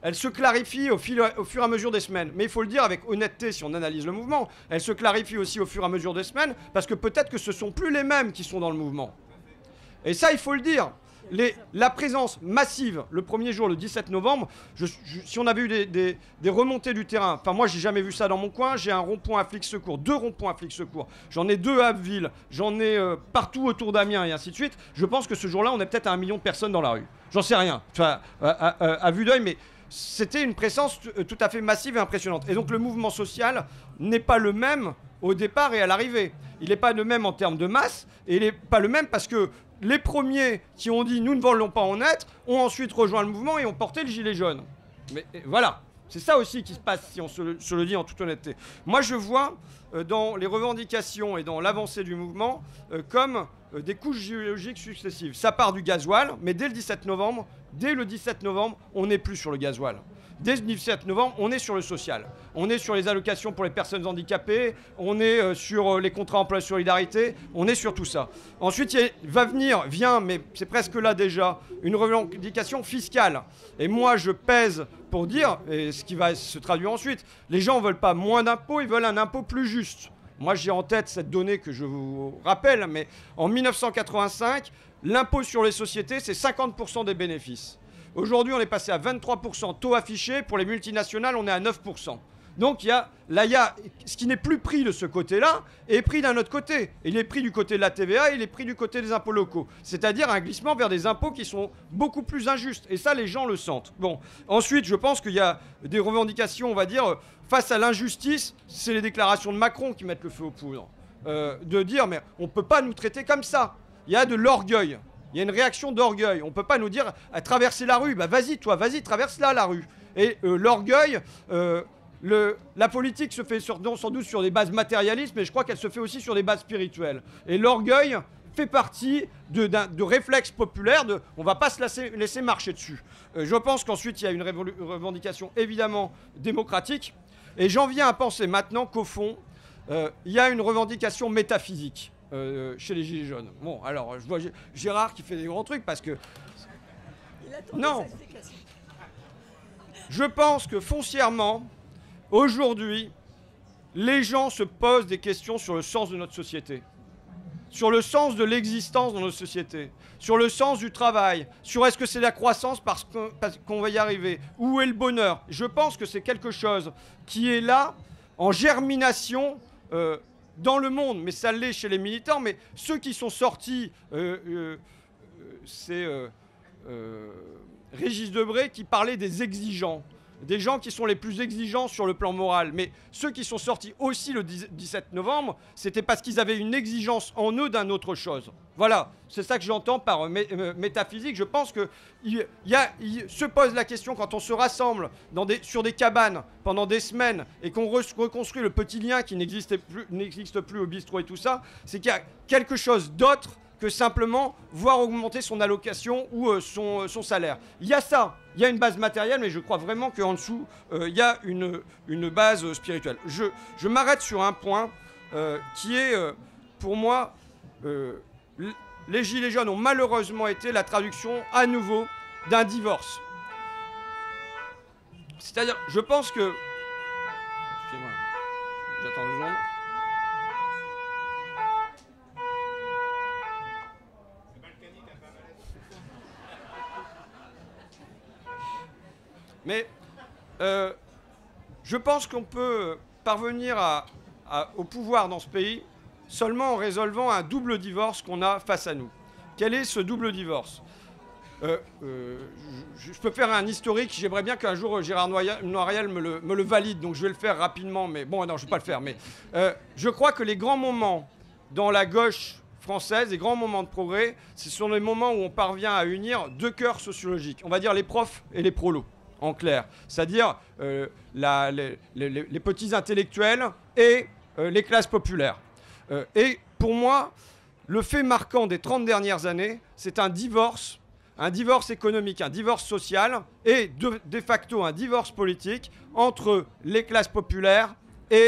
elle se clarifie au, fil, au fur et à mesure des semaines. Mais il faut le dire avec honnêteté si on analyse le mouvement. Elle se clarifie aussi au fur et à mesure des semaines parce que peut-être que ce ne sont plus les mêmes qui sont dans le mouvement. Et ça, il faut le dire. Les, la présence massive le premier jour, le dix-sept novembre, je, je, si on avait eu des, des, des remontées du terrain, enfin moi j'ai jamais vu ça dans mon coin, j'ai un rond-point à flics secours, deux ronds-points à flics secours, j'en ai deux à Abbeville, j'en ai euh, partout autour d'Amiens et ainsi de suite, je pense que ce jour-là on est peut-être à un million de personnes dans la rue. J'en sais rien, enfin, à, à, à, à vue d'œil, mais c'était une présence tout à fait massive et impressionnante. Et donc le mouvement social n'est pas le même au départ et à l'arrivée. Il n'est pas le même en termes de masse, et il n'est pas le même parce que les premiers qui ont dit « nous ne voulons pas en être » ont ensuite rejoint le mouvement et ont porté le gilet jaune. Mais voilà, c'est ça aussi qui se passe si on se le, se le dit en toute honnêteté. Moi je vois euh, dans les revendications et dans l'avancée du mouvement euh, comme euh, des couches géologiques successives. Ça part du gasoil, mais dès le dix-sept novembre, dès le dix-sept novembre, on n'est plus sur le gasoil. Dès le dix-sept novembre, on est sur le social. On est sur les allocations pour les personnes handicapées, on est euh, sur euh, les contrats emploi solidarité, on est sur tout ça. Ensuite, il va venir, vient, mais c'est presque là déjà, une revendication fiscale. Et moi, je pèse pour dire, et ce qui va se traduire ensuite, les gens ne veulent pas moins d'impôts, ils veulent un impôt plus juste. Moi, j'ai en tête cette donnée que je vous rappelle, mais en mille neuf cent quatre-vingt-cinq, l'impôt sur les sociétés, c'est cinquante pour cent des bénéfices. Aujourd'hui, on est passé à vingt-trois pour cent taux affiché. Pour les multinationales, on est à neuf pour cent. Donc, il y a, là, il y a ce qui n'est plus pris de ce côté-là est pris d'un autre côté. Il est pris du côté de la T V A, il est pris du côté des impôts locaux. C'est-à-dire un glissement vers des impôts qui sont beaucoup plus injustes. Et ça, les gens le sentent. Bon. Ensuite, je pense qu'il y a des revendications, on va dire, face à l'injustice. C'est les déclarations de Macron qui mettent le feu aux poudres. Euh, de dire, mais on ne peut pas nous traiter comme ça. Il y a de l'orgueil. Il y a une réaction d'orgueil. On ne peut pas nous dire à traverser la rue. Bah vas-y, toi, vas-y, traverse-la, la rue. Et euh, l'orgueil, euh, le, la politique se fait sur, non, sans doute sur des bases matérialistes, mais je crois qu'elle se fait aussi sur des bases spirituelles. Et l'orgueil fait partie de, de réflexes populaires. De, on ne va pas se laisser, laisser marcher dessus. Euh, je pense qu'ensuite, il y a une revendication évidemment démocratique. Et j'en viens à penser maintenant qu'au fond, euh, il y a une revendication métaphysique. Euh, chez les Gilets jaunes. Bon, alors, je vois Gérard qui fait des grands trucs parce que... Non. Je pense que foncièrement, aujourd'hui, les gens se posent des questions sur le sens de notre société, sur le sens de l'existence dans notre société, sur le sens du travail, sur est-ce que c'est la croissance parce qu'on, parce qu'on va y arriver, où est le bonheur. Je pense que c'est quelque chose qui est là, en germination, euh, dans le monde, mais ça l'est chez les militants, mais ceux qui sont sortis, euh, euh, c'est euh, euh, Régis Debray qui parlait des exigeants, des gens qui sont les plus exigeants sur le plan moral. Mais ceux qui sont sortis aussi le dix-sept novembre, c'était parce qu'ils avaient une exigence en eux d'une autre chose. Voilà, c'est ça que j'entends par mé euh, métaphysique. Je pense qu'il il y a, il se pose la question quand on se rassemble dans des, sur des cabanes pendant des semaines et qu'on re reconstruit le petit lien qui n'existe plus, n'existe plus au bistrot et tout ça, c'est qu'il y a quelque chose d'autre que simplement voir augmenter son allocation ou euh, son, euh, son salaire. Il y a ça, il y a une base matérielle, mais je crois vraiment qu'en dessous, euh, il y a une, une base spirituelle. Je, je m'arrête sur un point euh, qui est, euh, pour moi, euh, les Gilets jaunes ont malheureusement été la traduction à nouveau d'un divorce. C'est-à-dire, je pense que... Excusez-moi, j'attends deux secondes. Mais euh, je pense qu'on peut parvenir à, à, au pouvoir dans ce pays seulement en résolvant un double divorce qu'on a face à nous. Quel est ce double divorce ? euh, euh, je, je peux faire un historique, j'aimerais bien qu'un jour Gérard Noiriel me le, me le valide, donc je vais le faire rapidement, mais bon, non, je ne vais pas le faire. Mais euh, je crois que les grands moments dans la gauche française, les grands moments de progrès, ce sont les moments où on parvient à unir deux cœurs sociologiques, on va dire les profs et les prolos. En clair, c'est-à-dire euh, la, les, les, les petits intellectuels et euh, les classes populaires. Euh, et pour moi, le fait marquant des trente dernières années, c'est un divorce, un divorce économique, un divorce social et de, de facto un divorce politique entre les classes populaires et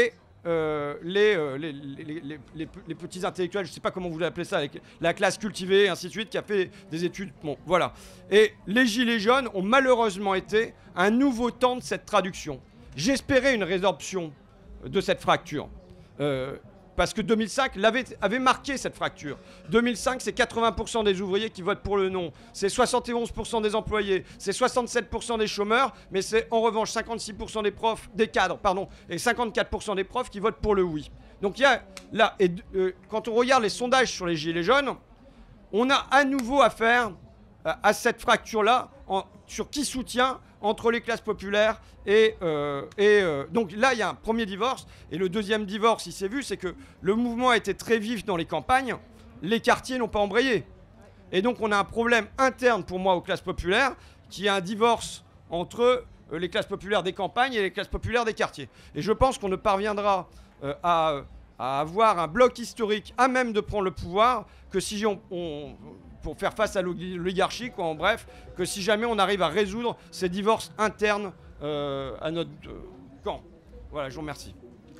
euh, les, euh, les, les, les, les, les petits intellectuels, je ne sais pas comment vous l'appelez ça, les, la classe cultivée, et ainsi de suite, qui a fait des études. Bon, voilà. Et les Gilets jaunes ont malheureusement été un nouveau temps de cette traduction. J'espérais une résorption de cette fracture. Euh, Parce que deux mille cinq l'avait, avait marqué cette fracture. deux mille cinq, c'est quatre-vingts pour cent des ouvriers qui votent pour le non. C'est soixante et onze pour cent des employés. C'est soixante-sept pour cent des chômeurs. Mais c'est en revanche cinquante-six pour cent des profs, des cadres, pardon, et cinquante-quatre pour cent des profs qui votent pour le oui. Donc il y a là, et, euh, quand on regarde les sondages sur les Gilets jaunes, on a à nouveau affaire à, à cette fracture-là en, sur qui soutient entre les classes populaires et... Euh, et euh, donc là, il y a un premier divorce. Et le deuxième divorce, il s'est vu, c'est que le mouvement a été très vif dans les campagnes. Les quartiers n'ont pas embrayé. Et donc, on a un problème interne, pour moi, aux classes populaires, qui est un divorce entre euh, les classes populaires des campagnes et les classes populaires des quartiers. Et je pense qu'on ne parviendra euh, à, à avoir un bloc historique à même de prendre le pouvoir que si on... on pour faire face à l'oligarchie, quoi, en bref, que si jamais on arrive à résoudre ces divorces internes euh, à notre euh, camp. Voilà, je vous remercie.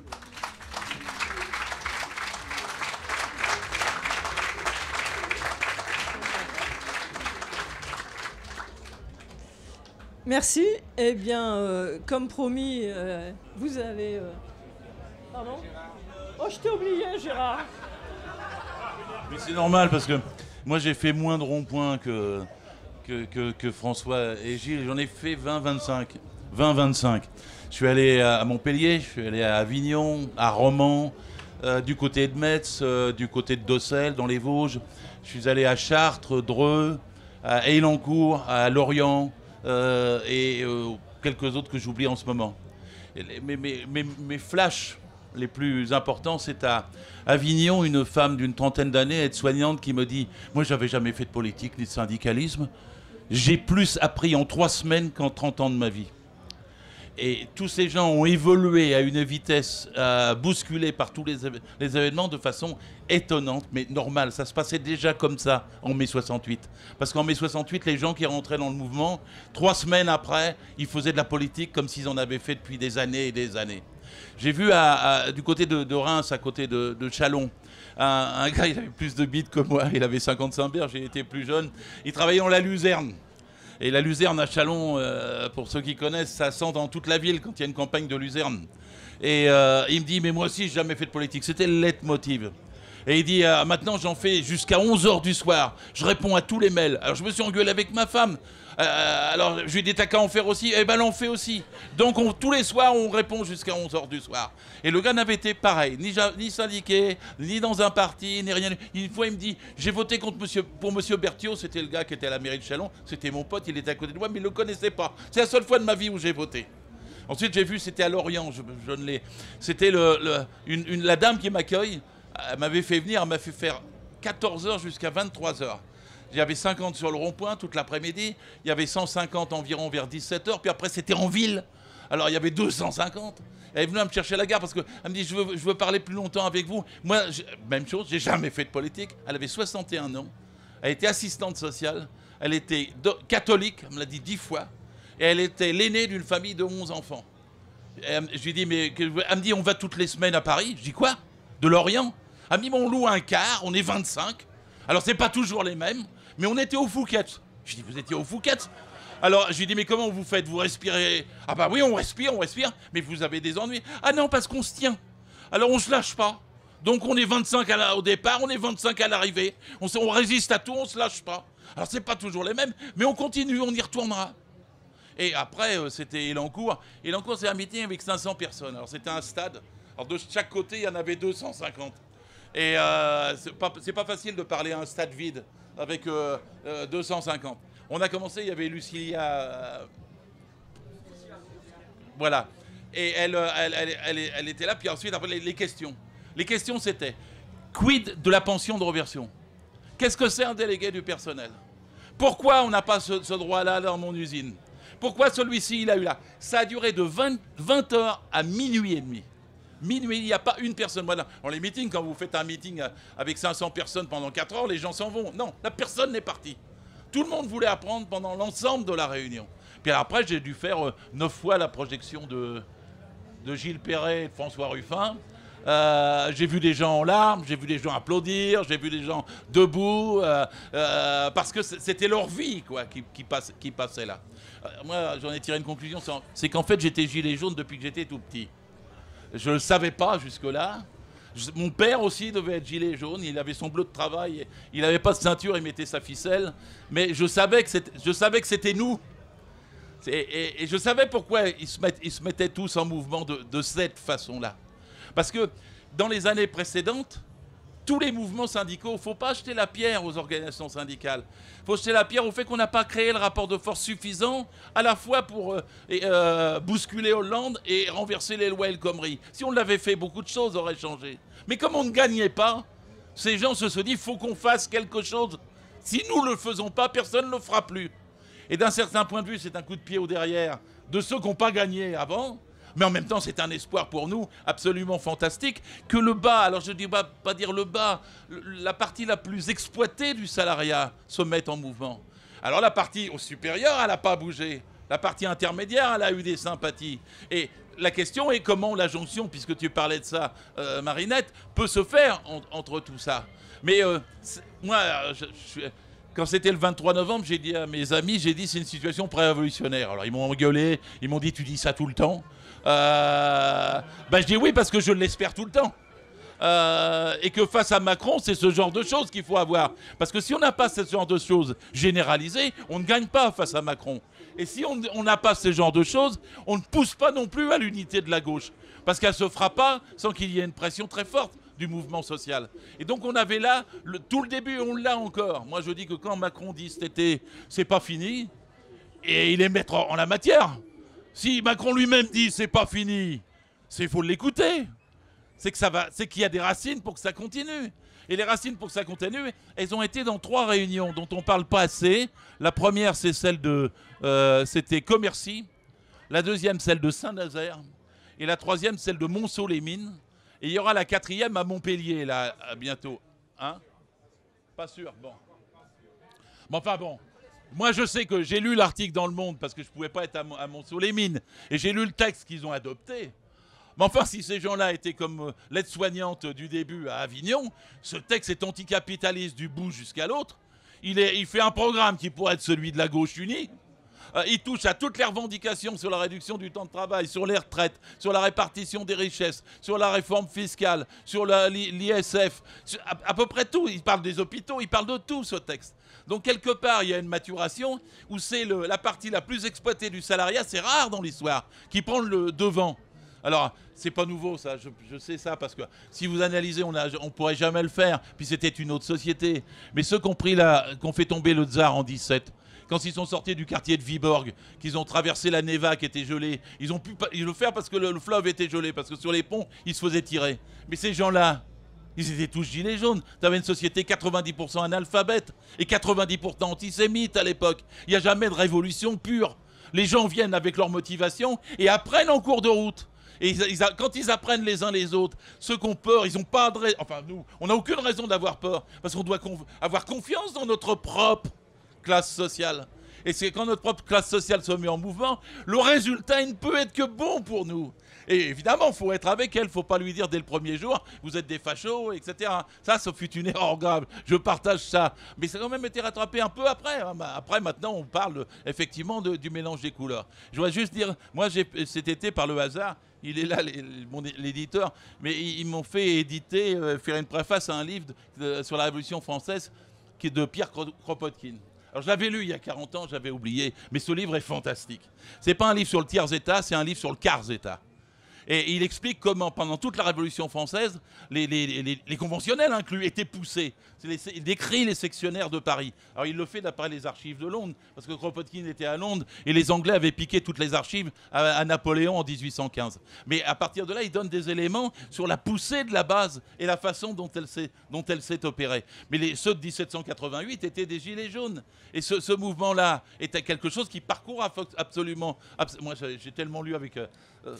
Merci. Eh bien, euh, comme promis, euh, vous avez... Euh... Pardon ? Oh, je t'ai oublié, Gérard. Mais c'est normal parce que moi j'ai fait moins de ronds-points que, que, que, que François et Gilles. J'en ai fait vingt vingt-cinq. vingt vingt-cinq. Je suis allé à Montpellier, je suis allé à Avignon, à Romans, euh, du côté de Metz, euh, du côté de Dossel, dans les Vosges. Je suis allé à Chartres, Dreux, à Élancourt, à Lorient euh, et euh, quelques autres que j'oublie en ce moment. Et les, mes, mes, mes, mes flashs les plus importants, c'est à Avignon, une femme d'une trentaine d'années, aide-soignante, qui me dit « Moi, j'avais jamais fait de politique ni de syndicalisme. J'ai plus appris en trois semaines qu'en trente ans de ma vie. » Et tous ces gens ont évolué à une vitesse euh, bousculée par tous les, les événements de façon étonnante, mais normale. Ça se passait déjà comme ça en mai soixante-huit. Parce qu'en mai soixante-huit, les gens qui rentraient dans le mouvement, trois semaines après, ils faisaient de la politique comme s'ils en avaient fait depuis des années et des années. J'ai vu à, à, du côté de, de Reims, à côté de, de Châlons, un, un gars, il avait plus de bites que moi, il avait cinquante-cinq berges, j'ai été plus jeune. Il travaillait dans la luzerne. Et la luzerne à Châlons, euh, pour ceux qui connaissent, ça sent dans toute la ville quand il y a une campagne de luzerne. Et euh, il me dit, mais moi aussi, j'ai jamais fait de politique. C'était le leitmotiv. Et il dit, euh, maintenant, j'en fais jusqu'à onze heures du soir. Je réponds à tous les mails. Alors, je me suis engueulé avec ma femme. Euh, alors, je lui ai dit, t'as qu'à en faire aussi. Eh ben, elle en fait aussi. Donc, on, tous les soirs, on répond jusqu'à onze heures du soir. Et le gars n'avait été pareil, ni, ni syndiqué, ni dans un parti, ni rien. Une fois, il me dit, j'ai voté contre monsieur, pour monsieur Berthiaud. C'était le gars qui était à la mairie de Châlons. C'était mon pote, il était à côté de moi, mais il ne le connaissait pas. C'est la seule fois de ma vie où j'ai voté. Ensuite, j'ai vu, c'était à Lorient, je, je ne l'ai. C'était le, le, une, une, la dame qui m'accueille. Elle m'avait fait venir, elle m'a fait faire quatorze heures jusqu'à vingt-trois heures. Il y avait cinquante sur le rond-point toute l'après-midi. Il y avait cent cinquante environ vers dix-sept heures. Puis après, c'était en ville. Alors, il y avait deux cent cinquante. Elle est venue me chercher à la gare parce qu'elle me dit, je veux, je veux parler plus longtemps avec vous. Moi, même chose, j'ai jamais fait de politique. Elle avait soixante et un ans. Elle était assistante sociale. Elle était catholique, elle me l'a dit dix fois. Et elle était l'aînée d'une famille de onze enfants. Et je lui dis, mais... Elle me dit, on va toutes les semaines à Paris. Je dis, quoi? De Lorient? Elle me dit, on loue un car, on est vingt-cinq. Alors, c'est pas toujours les mêmes, mais on était au Fouquet's. Je dis, vous étiez au Fouquet's? Alors, je lui dis, mais comment vous faites? Vous respirez? Ah bah oui, on respire, on respire, mais vous avez des ennuis. Ah non, parce qu'on se tient. Alors, on se lâche pas. Donc, on est vingt-cinq à la, au départ, on est vingt-cinq à l'arrivée. On, on résiste à tout, on se lâche pas. Alors, c'est pas toujours les mêmes, mais on continue, on y retournera. Et après, euh, c'était Élancourt. Élancourt, c'est un meeting avec cinq cents personnes. Alors, c'était un stade. Alors, de chaque côté, il y en avait deux cent cinquante. Et euh, c'est pas, c'est pas facile de parler à un stade vide avec euh, euh, deux cent cinquante. On a commencé, il y avait Lucilia. Euh, voilà. Et elle, elle, elle, elle, elle était là. Puis ensuite, après, les, les questions. Les questions, c'était quid de la pension de réversion? Qu'est-ce que c'est un délégué du personnel? Pourquoi on n'a pas ce, ce droit-là dans mon usine? Pourquoi celui-ci, il a eu là? Ça a duré de vingt heures à minuit et demi. Minuit, il n'y a pas une personne. Voilà. Dans les meetings, quand vous faites un meeting avec cinq cents personnes pendant quatre heures, les gens s'en vont. Non, la personne n'est partie. Tout le monde voulait apprendre pendant l'ensemble de la réunion. Puis après, j'ai dû faire euh, neuf fois la projection de, de Gilles Perret et de François Ruffin. Euh, j'ai vu des gens en larmes, j'ai vu des gens applaudir, j'ai vu des gens debout, euh, euh, parce que c'était leur vie quoi, qui, qui, passe, qui passait là. Euh, moi, j'en ai tiré une conclusion, c'est qu'en fait, j'étais gilet jaune depuis que j'étais tout petit. Je ne le savais pas jusque-là. Je, mon père aussi devait être gilet jaune, il avait son bleu de travail, il n'avait pas de ceinture, il mettait sa ficelle, mais je savais que c'était nous. Et, et, et je savais pourquoi ils se, met, ils se mettaient tous en mouvement de, de cette façon-là. Parce que dans les années précédentes, tous les mouvements syndicaux, il ne faut pas jeter la pierre aux organisations syndicales. Il faut jeter la pierre au fait qu'on n'a pas créé le rapport de force suffisant à la fois pour euh, euh, bousculer Hollande et renverser les lois El Khomri. Si on l'avait fait, beaucoup de choses auraient changé. Mais comme on ne gagnait pas, ces gens se sont dit, il faut qu'on fasse quelque chose. Si nous ne le faisons pas, personne ne le fera plus. Et d'un certain point de vue, c'est un coup de pied au derrière de ceux qui n'ont pas gagné avant. Mais en même temps, c'est un espoir pour nous absolument fantastique que le bas, alors je ne dis pas, pas dire le bas, la partie la plus exploitée du salariat se mette en mouvement. Alors la partie au supérieur, elle n'a pas bougé. La partie intermédiaire, elle a eu des sympathies. Et la question est comment la jonction, puisque tu parlais de ça, euh, Marinette, peut se faire en, entre tout ça. Mais euh, moi, je, je, quand c'était le vingt-trois novembre, j'ai dit à mes amis, j'ai dit c'est une situation pré-révolutionnaire. Alors ils m'ont engueulé, ils m'ont dit tu dis ça tout le temps. Euh, ben je dis oui parce que je l'espère tout le temps. Euh, et que face à Macron, c'est ce genre de choses qu'il faut avoir. Parce que si on n'a pas ce genre de choses généralisées, on ne gagne pas face à Macron. Et si on n'a pas ce genre de choses, on ne pousse pas non plus à l'unité de la gauche. Parce qu'elle ne se fera pas sans qu'il y ait une pression très forte du mouvement social. Et donc on avait là, le, tout le début, on l'a encore. Moi je dis que quand Macron dit cet été, c'est pas fini, et il est maître en la matière. Si Macron lui-même dit c'est pas fini, c'est faut l'écouter. C'est que ça va, c'est qu'il y a des racines pour que ça continue. Et les racines pour que ça continue, elles ont été dans trois réunions dont on parle pas assez. La première, c'est celle de, euh, c'était Commercy. La deuxième, celle de Saint-Nazaire. Et la troisième, celle de Monceau-les-Mines. Et il y aura la quatrième à Montpellier, là, à bientôt. Hein? Pas sûr, bon. Mais enfin bon. Moi, je sais que j'ai lu l'article dans Le Monde parce que je ne pouvais pas être à Monceau-les-Mines. Et j'ai lu le texte qu'ils ont adopté. Mais enfin, si ces gens-là étaient comme l'aide-soignante du début à Avignon, ce texte est anticapitaliste du bout jusqu'à l'autre. Il, il fait un programme qui pourrait être celui de la gauche unie. Euh, il touche à toutes les revendications sur la réduction du temps de travail, sur les retraites, sur la répartition des richesses, sur la réforme fiscale, sur l'I S F, sur à, à peu près tout. Il parle des hôpitaux, il parle de tout, ce texte. Donc quelque part, il y a une maturation où c'est la partie la plus exploitée du salariat, c'est rare dans l'histoire, qui prend le devant. Alors, c'est pas nouveau ça, je, je sais ça, parce que si vous analysez, on ne pourrait jamais le faire, puis c'était une autre société. Mais ceux qui ont, pris la, qui ont fait tomber le tsar en dix-sept, quand ils sont sortis du quartier de Viborg, qu'ils ont traversé la Neva qui était gelée, ils ont pu ils le faire parce que le, le fleuve était gelé, parce que sur les ponts, ils se faisaient tirer. Mais ces gens-là, ils étaient tous gilets jaunes. Tu avais une société quatre-vingt-dix pour cent analphabète et quatre-vingt-dix pour cent antisémite à l'époque. Il n'y a jamais de révolution pure. Les gens viennent avec leur motivation et apprennent en cours de route. Et ils, ils, quand ils apprennent les uns les autres, ceux qui ont peur, ils n'ont pas de raison. Enfin, nous, on n'a aucune raison d'avoir peur. Parce qu'on doit conf avoir confiance dans notre propre classe sociale. Et c'est quand notre propre classe sociale se met en mouvement, le résultat, il ne peut être que bon pour nous. Et évidemment, il faut être avec elle, il ne faut pas lui dire dès le premier jour, vous êtes des fachos, et cetera. Ça, ça fut une erreur grave. Je partage ça. Mais ça a quand même été rattrapé un peu après. Après, maintenant, on parle effectivement de, du mélange des couleurs. Je voudrais juste dire, moi, cet été, par le hasard, il est là, l'éditeur, mais ils, ils m'ont fait éditer, euh, faire une préface à un livre de, de, sur la Révolution française qui est de Pierre Kropotkin. Alors je l'avais lu il y a quarante ans, j'avais oublié, mais ce livre est fantastique. C'est pas un livre sur le tiers-état, c'est un livre sur le quart-état. Et il explique comment, pendant toute la Révolution française, les, les, les, les conventionnels inclus étaient poussés. Les, il décrit les sectionnaires de Paris. Alors il le fait d'après les archives de Londres, parce que Kropotkin était à Londres, et les Anglais avaient piqué toutes les archives à, à Napoléon en dix-huit cent quinze. Mais à partir de là, il donne des éléments sur la poussée de la base et la façon dont elle s'est, dont elle s'est opérée. Mais les, ceux de dix-sept cent quatre-vingt-huit étaient des gilets jaunes. Et ce, ce mouvement-là était quelque chose qui parcourt absolument... Abs moi, j'ai tellement lu avec... Euh, euh,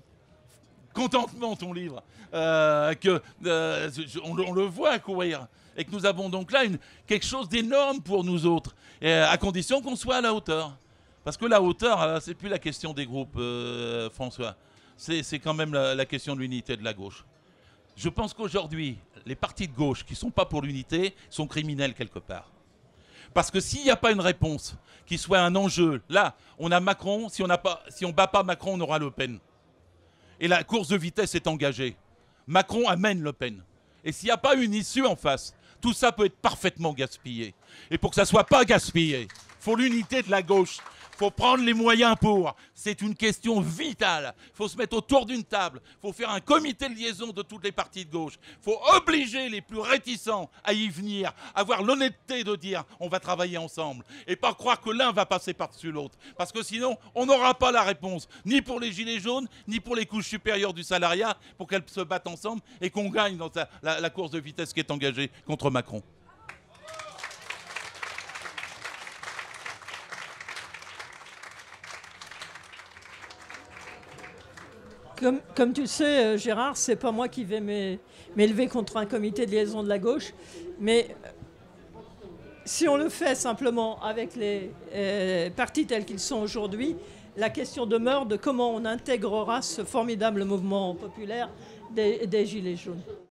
contentement ton livre, euh, que euh, on, on le voit courir, et que nous avons donc là une, quelque chose d'énorme pour nous autres, et, à condition qu'on soit à la hauteur. Parce que la hauteur, c'est plus la question des groupes, euh, François, c'est quand même la, la question de l'unité de la gauche. Je pense qu'aujourd'hui, les partis de gauche qui ne sont pas pour l'unité sont criminels quelque part. Parce que s'il n'y a pas une réponse qui soit un enjeu, là, on a Macron, si on n'a pas, si on bat pas Macron, on aura Le Pen. Et la course de vitesse est engagée. Macron amène Le Pen. Et s'il n'y a pas une issue en face, tout ça peut être parfaitement gaspillé. Et pour que ça ne soit pas gaspillé, il faut l'unité de la gauche. Il faut prendre les moyens pour. C'est une question vitale. Il faut se mettre autour d'une table. Il faut faire un comité de liaison de toutes les partis de gauche. Il faut obliger les plus réticents à y venir, avoir l'honnêteté de dire on va travailler ensemble. Et pas croire que l'un va passer par-dessus l'autre. Parce que sinon, on n'aura pas la réponse, ni pour les gilets jaunes, ni pour les couches supérieures du salariat, pour qu'elles se battent ensemble et qu'on gagne dans la, la, la course de vitesse qui est engagée contre Macron. Comme, comme tu le sais, euh, Gérard, c'est pas moi qui vais m'élever contre un comité de liaison de la gauche, mais si on le fait simplement avec les euh, partis tels qu'ils sont aujourd'hui, la question demeure de comment on intégrera ce formidable mouvement populaire des, des Gilets jaunes.